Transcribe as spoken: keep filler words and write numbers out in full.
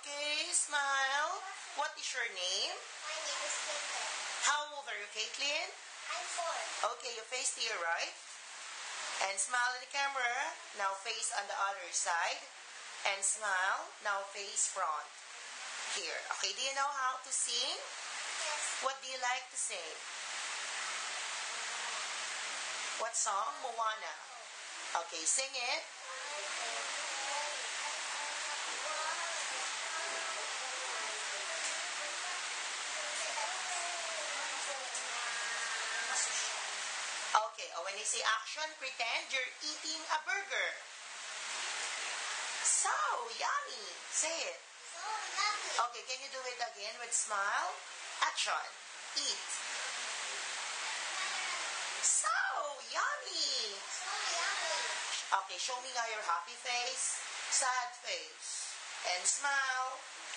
Okay, smile. What is your name? My name is Caitlin. How old are you, Caitlin? I'm four. Okay, you face here, right? And smile at the camera. Now face on the other side. And smile. Now face front. Here. Okay, do you know how to sing? Yes. What do you like to sing? What song? Moana. Okay, sing it. Okay, oh, when you say action, pretend you're eating a burger. So yummy. Say it. So yummy. Okay, can you do it again with smile? Action. Eat. So yummy. So yummy. Okay, show me now your happy face, sad face, and smile.